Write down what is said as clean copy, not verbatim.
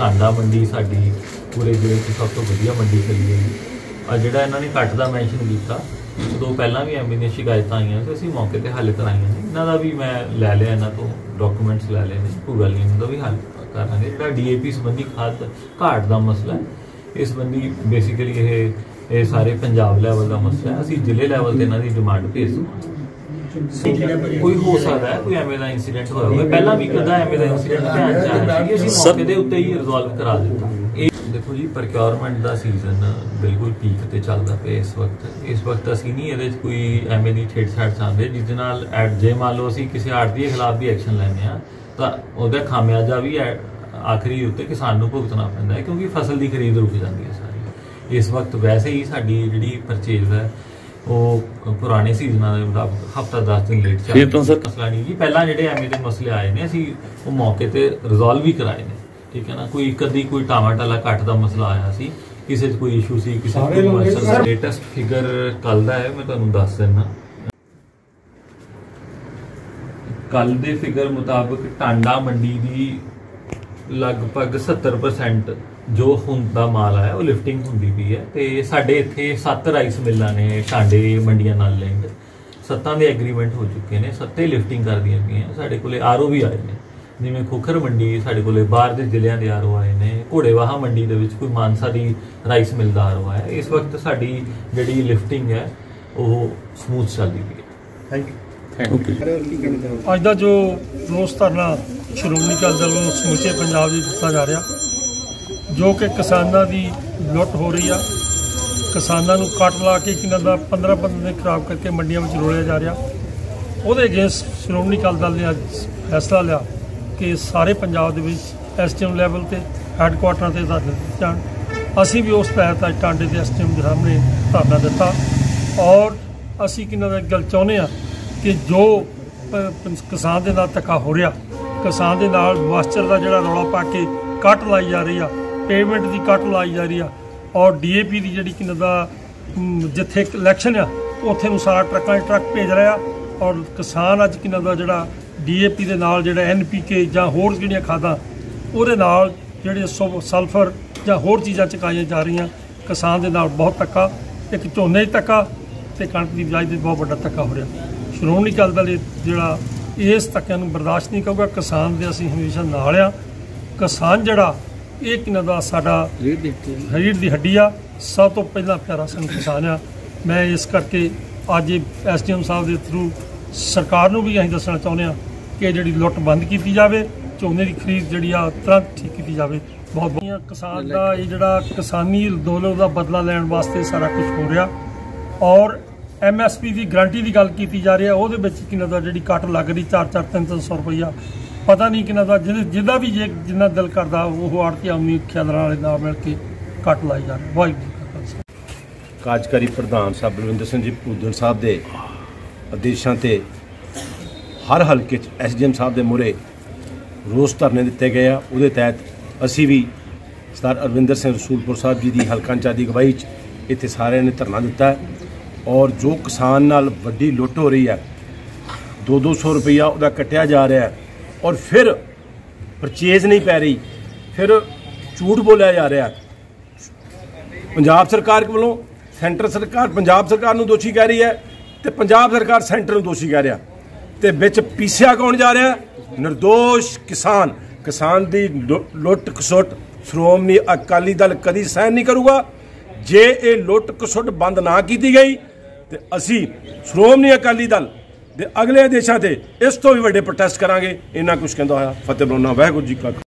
टांडा मंडी साडी पूरे जिले की सब तो वधिया मंडी चली है। और जिहड़ा इन्होंने कट का मैंशन किया, दो पहला भी एमपी दी शिकायत आईयां तो असीं मौके पर हल कराइयां ने। इन्हां दा भी मैं लै लिया, इन्हां तो डॉक्यूमेंट्स लै लए ने, कोई गल नहीं, इन्हां दा भी हल करांगे। जिहड़ा DAP संबंधी खाद घाट का मसला है, इस संबंधी बेसिकली ये सारे पंजाब लैवल का मसला है। असीं जिले लैवल ते इन्हां दी डिमांड भेज देवांगे। कोई हो सकता है कोई एवें दा इंसीडेंट होया होवे, पहला भी कदा एवें दा इंसीडेंट ध्यान च आया सी, असीं मौके दे उत्ते ही रिजॉल्व करा दित्ता। देखो जी, प्रोक्योरमेंट का सीजन बिल्कुल पीक ते चलदा पे इस वक्त असीं नहीं इहदे च कोई एवें दी छेड़छाड़ चाहते जिस नाल जे मान लो असीं किसी आड़ती के खिलाफ भी एक्शन लैंदे आ तां ओहदा खामियाजा भी आखिरी उत्ते किसान नूं भुगतना पैंदा है, क्योंकि फसल की खरीद रुक जाती है सारी। इस वक्त वैसे ही साडी जिहड़ी परचेज है वो पुराने सीजन के मुताबिक हफ्ता 10 दिन लेट चल मसला नहीं जी। पहला जिहड़े एवें दे मसले आए ने असीं वो मौके ते रिजॉल्व भी कराए ने, ठीक है ना। कोई कदी कोई टामाटाला कट का मसला आया सी, किसी कोई इशू सी, किसी लेटेस्ट फिगर कल का है, मैं तुहानूं दस दिना। कल दे फिगर मुताबिक टांडा मंडी की लगभग 70% जो हुण दा माल आया वो लिफ्टिंग होंदी पई है। तो साडे इत्थे 7 राइस मिल्लां ने टांडे मंडियां नाल लिंक, 7 दे एग्रीमेंट हो चुके हैं, 7 लिफ्टिंग कर दियां पईआं। साडे कोले RO भी आए ने, जिवें खोखर मंडी साडे कोले बाहर दे जिलिਆਂ ਦੇ RO आए ने, घोड़ेवाहा मंडी दे विच कोई मानसा दी राइस मिल दा RO आया। इस वक्त साडी जिहड़ी लिफ्टिंग है वो स्मूथ चलदी पई है। Thank you. अज का जो रोस धरना श्रोमणी अकाली दल वालों समूचे पंजाब में दिता जा रहा, जो कि किसानों की लुट हो रही है, किसानों को कट ला के इन्हों का 15 दिन खराब करके मंडियों में रोलिया जा रहा, वो अगेंस्ट श्रोमणी अकाली दल ने अज फैसला लिया कि सारे पंजाब के SDM लैवल पर हैडकुआटर से धरने दिते जाण। असीं भी उस तहत अज टांडे के SDM के सामने धरना दिता और असीं किन्ना दा गल चाहुंदे आ कि जो किसान के नाल धक्का हो रहा, किसान के नाल मास्टर का जिहड़ा रौला पा के कट लाई जा रही है, पेमेंट की कट लाई जा रही है, और DAP की जिहड़ी किन्ना दा जिथे इलैक्शन आ उत्थे नूं सारा ट्रक भेज रहा, और किसान अज किन्ना दा जिहड़ा DAP के नाल जिहड़ा NPK जां होर जिहड़ियां खादां उहदे नाल जिहड़े सल्फर जां होर चीज़ां चुकाईयां जा रही, किसान के नाल बहुत धक्का, एक झोने च धक्का ते कणक की बिजाई ते बहुत वड्डा धक्का हो रहा। श्रोमणी अकाली दल जिहड़ा इस धक्के नूं बर्दाश्त नहीं करूगा। किसान दे असीं हमेशा नाल आ। किसान जिहड़ा ये किन्ना दा साडा रीढ़ दी हड्डी आ, सब तो पहला प्यारा सानूं किसान आ। मैं इस करके अज SDM साहब के थ्रू सरकार नूं भी असीं दसना चाहुंदे आ कि जिहड़ी लुट बंद की जाए, झोने की खरीद जिहड़ी आ तुरंत ठीक की जाए। बहुत बहुत किसान का ये जिहड़ा किसानी अंदोलन का बदला लैण वास्ते सारा कुछ हो रहा, और MSP की गारंटी की गल की जा रही है, वो किन्ना दा जिहड़ी कट लग रही 400-300 रुपया, पता नहीं किन्ना दा जिहदा भी जे जिन्ना दिल करता वो आड़ती आमनी खियादरां वाले नाल मिल के कट लाई जा रहा। वाहिगुरू जी का खालसा। कार्यकारी प्रधान साहब बलविंदर सिंह जी भूदड़ साहब के आदेशों से हर हल्के SDM साहब के मूहरे रोस धरने दिते गए आ। उहदे तहत असी भी सरदार अरविंदर सिंह रसूलपुर साहब जी की हल्का इंचार्ज की अगवाई इत्थे सारे ने धरना दिता है, और जो किसान नाल वड्डी लुट हो रही है, 200-200 रुपया उहदा कट्टिया जा रहा है, और फिर परचेज नहीं पै रही, फिर झूठ बोलिया जा रहा है। पंजाब सरकार वालों सेंटर सरकार पंजाब सरकार नूं दोषी कह रही है, तो पंजाब सरकार सेंटर नूं दोषी कह रहा, तो विच पीसिया कौन जा रहा है? निर्दोष किसान की लुट खसुट श्रोमणी अकाली दल कदी सहन नहीं करूगा। जे ये लुट खसुट बंद ना की गई तो असी श्रोमणी अकाली दल दे अगले आदेशों से इस तो भी वड्डे प्रोटेस्ट करांगे। इन्ना कुछ कहंदा होया फतेह बुलाउणा। वाहिगुरू जी का